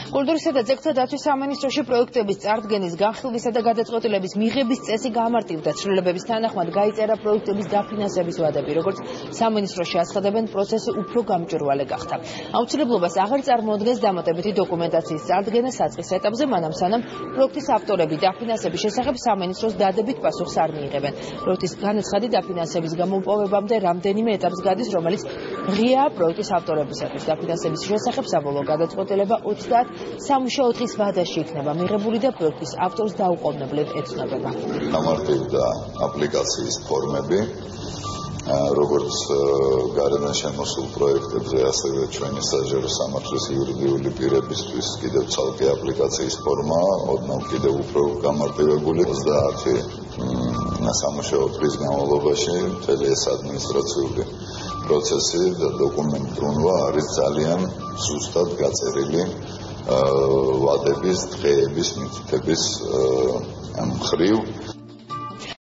კულტურისა და ძეგლთა დაცვის სამინისტროში პროექტების წარდგენის, განხილვისა და გადაწყვეტილების მიღების წესი გამარტივდა. ცვლილებების თანახმად გაიწერა პროექტების დაფინანსების ვადები, როგორც სამინისტროში აცხადებენ, პროცესი უფრო გამჭვირვალე გახდა. აუცილებლობას აღარ წარმოადგენს დამატებითი დოკუმენტაციის წარდგენა საწყის ეტაპზე, მანამ სანამ პროექტის ავტორები დაფინანსების შესახებ სამინისტროს დადებით პასუხს არ მიიღებენ. პროექტის განაცხადი დაფინანსების გამოპოვებამდე რამდენიმე ეტაპს გადის, რომელიც ღიაა პროექტის ავტორებისათვის. დაფინანსების შესახებ საბოლოო გადაწყვეტილება 30 სამუშაო დღის ვადაში იქნება მიღებული და პროექტის ავტორს დაუყოვნებლივ ეცნობება. გამარტივდა აპლიკაციის ფორმები, როგორც გარედან შემოსულ პროექტებზე, ასევე ჩვენი საჯარო სამართლის იურიდიული პირებისთვის კიდევ ცალკე აპლიკაციის ფორმა, ოდნავ კიდევ უფრო გამარტივებული 30 სამუშაო დღის განმავლობაში მთელი ეს ადმინისტრაციული პროცესი და დოკუმენტურობა არის ძალიან ზუსტად გაწერილი ვადების, დღეების, მითითების მხრივ.